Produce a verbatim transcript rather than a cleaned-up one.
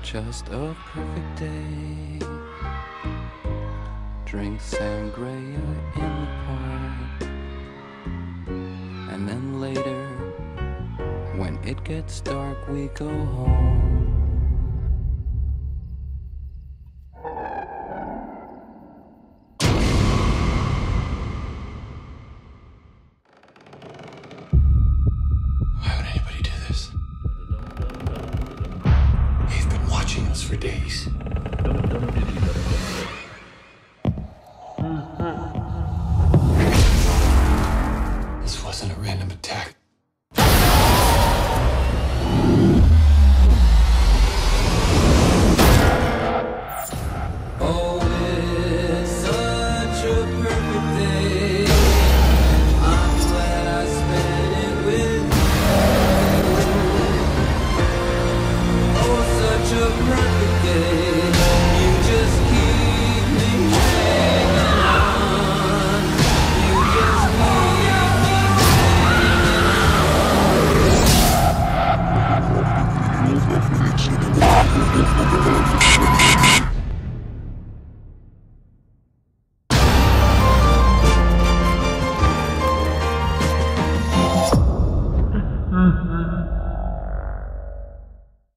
just a perfect day. Drink sangria in the park, and then later, when it gets dark, we go home. Why would anybody do this? They've been watching us for days.